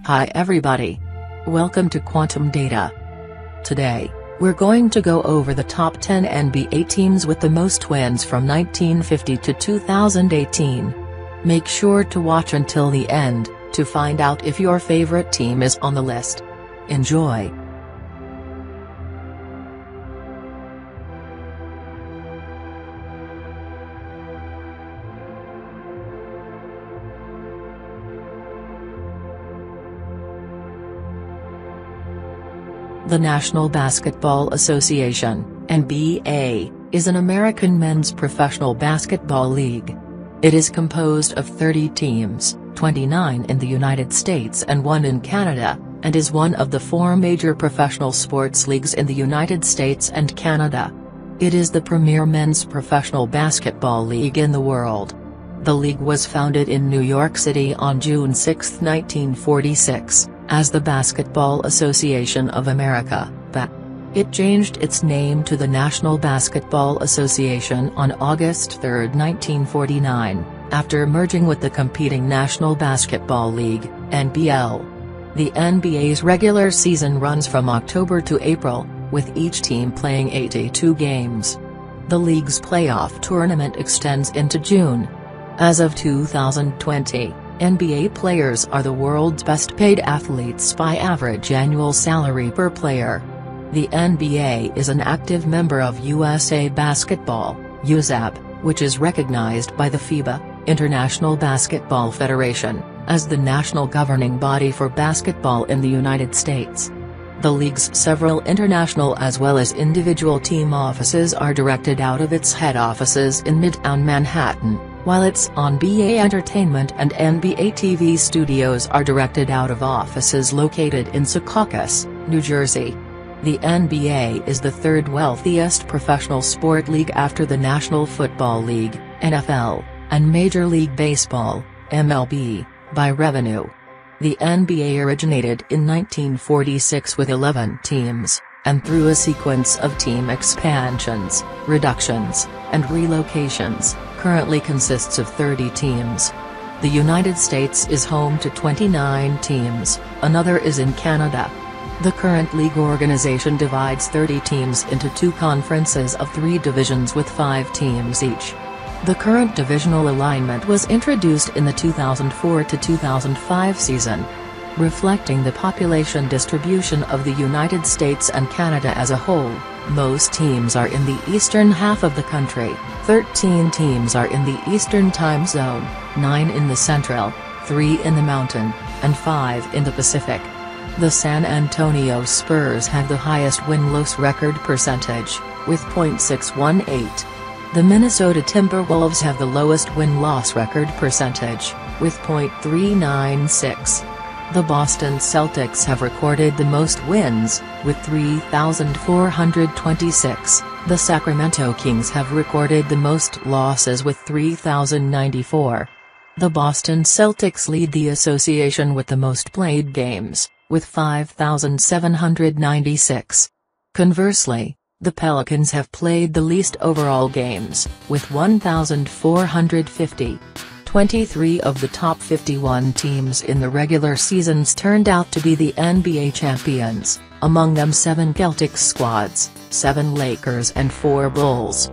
Hi everybody. Welcome to Quantum Data. Today, we're going to go over the top 10 NBA teams with the most wins from 1950 to 2018. Make sure to watch until the end, to find out if your favorite team is on the list. Enjoy! The National Basketball Association, NBA, is an American men's professional basketball league. It is composed of 30 teams, 29 in the United States and 1 in Canada, and is one of the 4 major professional sports leagues in the United States and Canada. It is the premier men's professional basketball league in the world. The league was founded in New York City on June 6, 1946. As the Basketball Association of America, BA. It changed its name to the National Basketball Association on August 3, 1949, after merging with the competing National Basketball League, NBL. The NBA's regular season runs from October to April, with each team playing 82 games. The league's playoff tournament extends into June. As of 2020, NBA players are the world's best-paid athletes by average annual salary per player. The NBA is an active member of USA Basketball, USAB, which is recognized by the FIBA, International Basketball Federation, as the national governing body for basketball in the United States. The league's several international as well as individual team offices are directed out of its head offices in Midtown Manhattan, while its NBA Entertainment and NBA TV studios are directed out of offices located in Secaucus, New Jersey. The NBA is the third wealthiest professional sport league after the National Football League, NFL, and Major League Baseball, MLB, by revenue. The NBA originated in 1946 with 11 teams, and through a sequence of team expansions, reductions, and relocations, currently consists of 30 teams. The United States is home to 29 teams, another is in Canada. The current league organization divides 30 teams into 2 conferences of 3 divisions with 5 teams each. The current divisional alignment was introduced in the 2004 to 2005 season. Reflecting the population distribution of the United States and Canada as a whole, most teams are in the eastern half of the country, 13 teams are in the Eastern Time Zone, 9 in the Central, 3 in the Mountain, and 5 in the Pacific. The San Antonio Spurs have the highest win-loss record percentage, with .618. The Minnesota Timberwolves have the lowest win-loss record percentage, with .396. The Boston Celtics have recorded the most wins, with 3,426. The Sacramento Kings have recorded the most losses with 3,094. The Boston Celtics lead the association with the most played games, with 5,796. Conversely, the Pelicans have played the least overall games, with 1,450. 23 of the top 51 teams in the regular seasons turned out to be the NBA champions, among them 7 Celtics squads, 7 Lakers and 4 Bulls.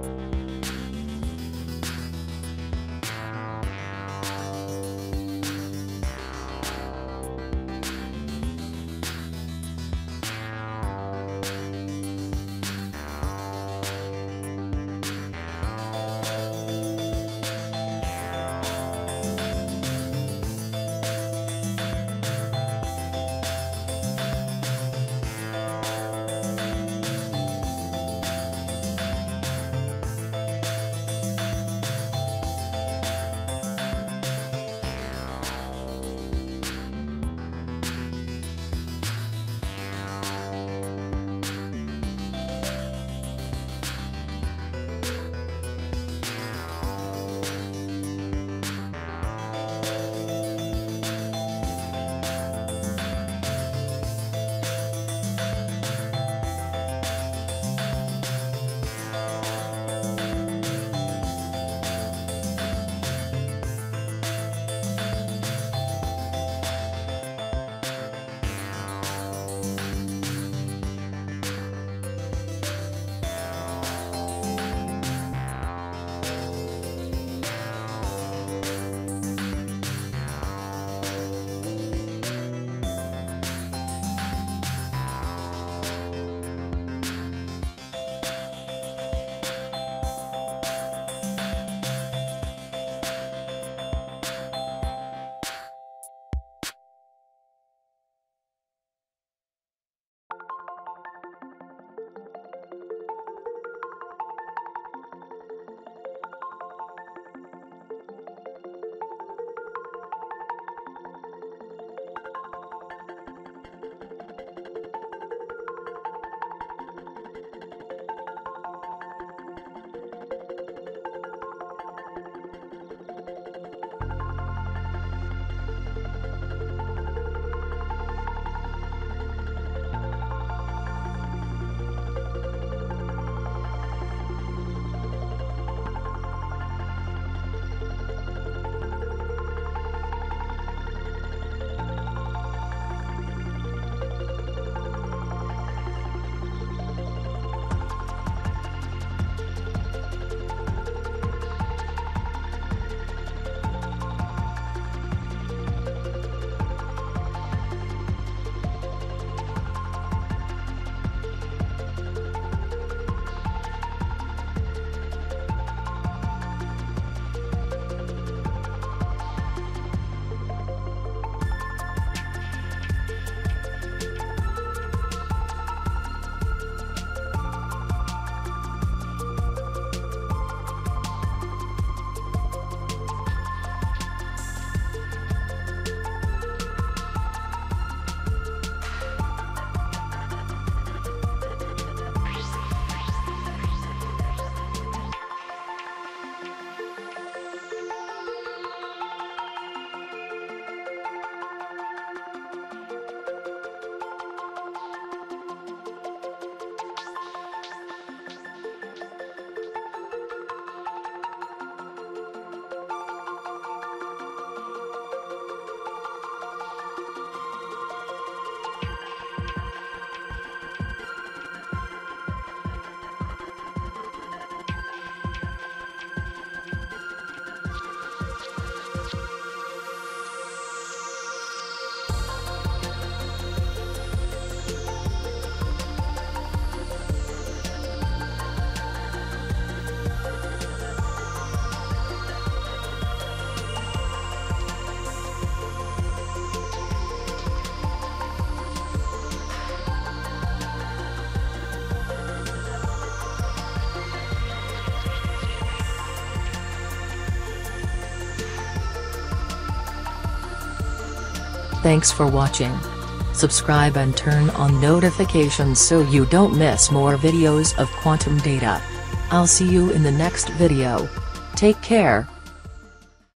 Thanks for watching. Subscribe and turn on notifications so you don't miss more videos of quantum data. I'll see you in the next video. Take care.